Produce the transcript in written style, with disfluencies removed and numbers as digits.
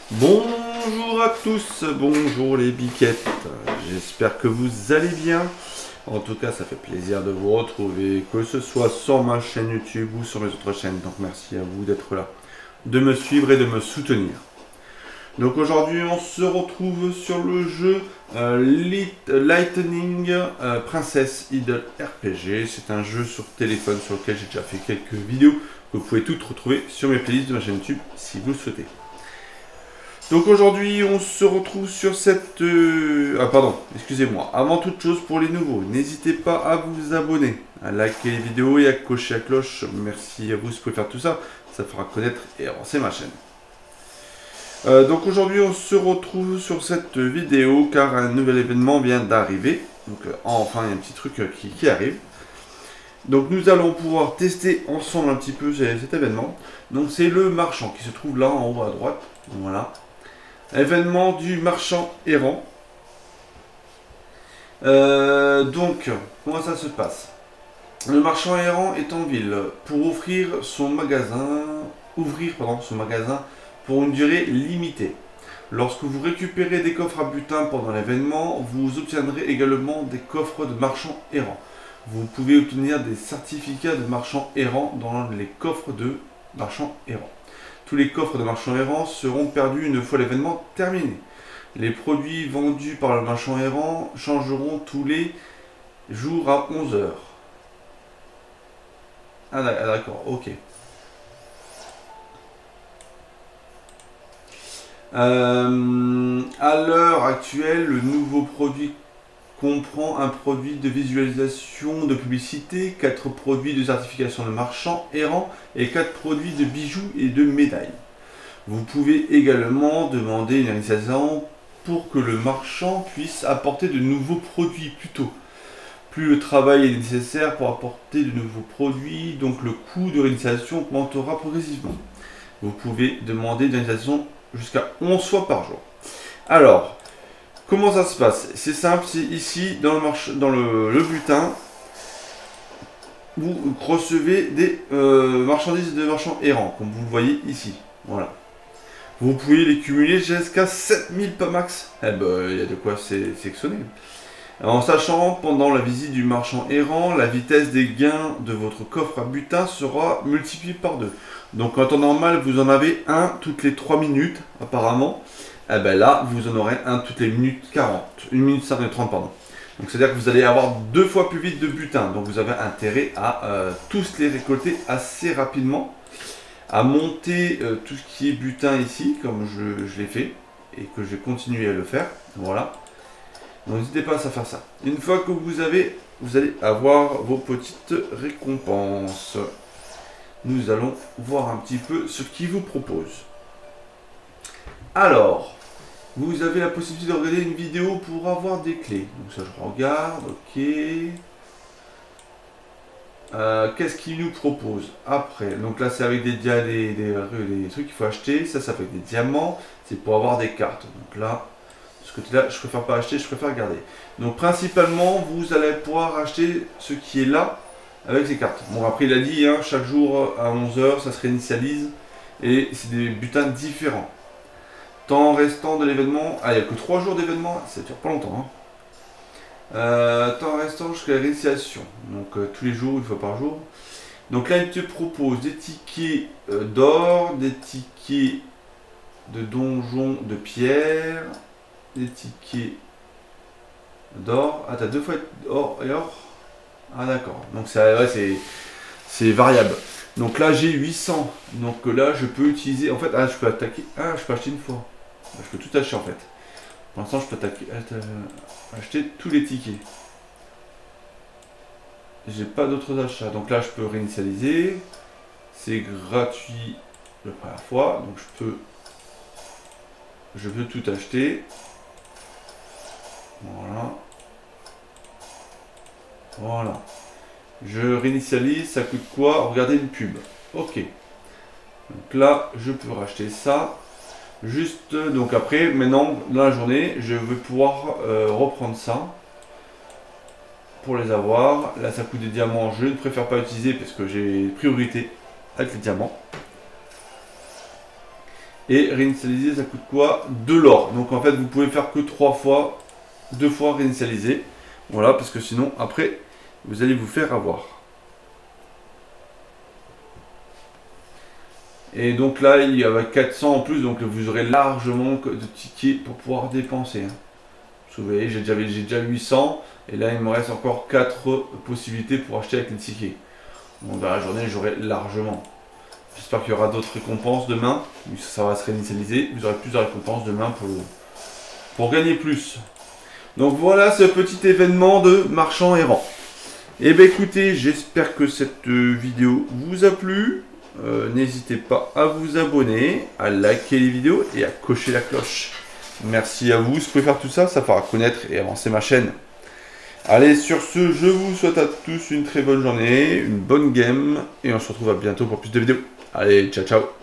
Bonjour à tous, bonjour les biquettes, j'espère que vous allez bien. En tout cas, ça fait plaisir de vous retrouver, que ce soit sur ma chaîne YouTube ou sur mes autres chaînes. Donc merci à vous d'être là, de me suivre et de me soutenir. Donc aujourd'hui, on se retrouve sur le jeu Lightning Princess Idol RPG. C'est un jeu sur téléphone sur lequel j'ai déjà fait quelques vidéos que vous pouvez toutes retrouver sur mes playlists de ma chaîne YouTube si vous le souhaitez. Donc aujourd'hui, on se retrouve sur cette... Ah pardon, excusez-moi. Avant toute chose, pour les nouveaux, n'hésitez pas à vous abonner, à liker les vidéos et à cocher la cloche. Merci à vous si vous pouvez faire tout ça. Ça fera connaître et avancer ma chaîne. Donc aujourd'hui, on se retrouve sur cette vidéo car un nouvel événement vient d'arriver. Donc enfin, il y a un petit truc qui arrive. Donc nous allons pouvoir tester ensemble un petit peu cet événement. Donc c'est le marchand qui se trouve là en haut à droite. Voilà. Événement du marchand errant. Donc, comment ça se passe? Le marchand errant est en ville pour ouvrir son magasin pour une durée limitée. Lorsque vous récupérez des coffres à butin pendant l'événement, vous obtiendrez également des coffres de marchands errants. Vous pouvez obtenir des certificats de marchands errants dans les coffres de marchands errants. Tous les coffres de marchands errants seront perdus une fois l'événement terminé. Les produits vendus par le marchand errant changeront tous les jours à 11 h. Ah d'accord, ok. À l'heure actuelle, le nouveau produit comprend un produit de visualisation de publicité, 4 produits de certification de marchands errants et 4 produits de bijoux et de médailles. Vous pouvez également demander une réalisation pour que le marchand puisse apporter de nouveaux produits plus tôt. Plus le travail est nécessaire pour apporter de nouveaux produits, donc le coût de réalisation augmentera progressivement. Vous pouvez demander une réalisation jusqu'à 11 fois par jour. Alors, comment ça se passe? C'est simple, c'est ici dans le butin, vous recevez des marchandises de marchands errants, comme vous le voyez ici. Voilà. Vous pouvez les cumuler jusqu'à 7000 pas max. Eh ben, il y a de quoi sélectionner. En sachant, pendant la visite du marchand errant, la vitesse des gains de votre coffre à butin sera multipliée par 2. Donc en temps normal, vous en avez un toutes les 3 minutes, apparemment. Eh ben là, vous en aurez un toutes les minutes 40. 1 minute 30, pardon. Donc c'est-à-dire que vous allez avoir 2 fois plus vite de butin. Donc vous avez intérêt à tous les récolter assez rapidement. À monter tout ce qui est butin ici, comme je l'ai fait. Et que je vais continuer à le faire. Voilà. Donc n'hésitez pas à faire ça. Une fois que vous allez avoir vos petites récompenses. Nous allons voir un petit peu ce qu'il vous propose. Alors, vous avez la possibilité de regarder une vidéo pour avoir des clés. Donc ça je regarde, ok. Qu'est-ce qu'il nous propose après? Donc là c'est avec des trucs qu'il faut acheter. Ça c'est avec des diamants. C'est pour avoir des cartes. Donc là, ce côté-là, je préfère pas acheter, je préfère garder. Donc principalement, vous allez pouvoir acheter ce qui est là avec ces cartes. Bon après il a dit, hein, chaque jour à 11 h, ça se réinitialise. Et c'est des butins différents. Temps restant de l'événement, il n'y a que 3 jours d'événement, ça dure pas longtemps. Hein. Temps restant jusqu'à la réinitialisation. Donc tous les jours, une fois par jour. Donc là il te propose des tickets d'or, des tickets de donjon de pierre, des tickets d'or. Ah, t'as 2 fois or et or. Ah d'accord, donc c'est variable. Donc là j'ai 800, donc là je peux utiliser, en fait, je peux attaquer, je peux acheter une fois. Je peux tout acheter en fait. Pour l'instant je peux acheter tous les tickets. J'ai pas d'autres achats, donc là je peux réinitialiser. C'est gratuit la première fois, donc je peux tout acheter. Voilà. Voilà. Je réinitialise, ça coûte quoi? Regardez une pub. Ok. Donc là, je peux racheter ça. Juste, donc après, maintenant, dans la journée, je vais pouvoir reprendre ça. Pour les avoir. Là, ça coûte des diamants. Je ne préfère pas utiliser parce que j'ai priorité avec les diamants. Et réinitialiser, ça coûte quoi? De l'or. Donc en fait, vous pouvez faire que 3 fois, 2 fois réinitialiser. Voilà, parce que sinon, après, vous allez vous faire avoir. Et donc là, il y a 400 en plus, donc vous aurez largement de tickets pour pouvoir dépenser. Parce que vous voyez, j'ai déjà 800, et là, il me reste encore 4 possibilités pour acheter avec les tickets. Donc dans la journée, j'aurai largement. J'espère qu'il y aura d'autres récompenses demain. Ça va se réinitialiser. Vous aurez plus de récompenses demain pour gagner plus. Donc voilà ce petit événement de marchand errant. Et bien écoutez, j'espère que cette vidéo vous a plu. N'hésitez pas à vous abonner, à liker les vidéos et à cocher la cloche. Merci à vous. Si vous pouvez faire tout ça, ça fera connaître et avancer ma chaîne. Allez, sur ce, je vous souhaite à tous une très bonne journée, une bonne game, et on se retrouve à bientôt pour plus de vidéos. Allez, ciao ciao.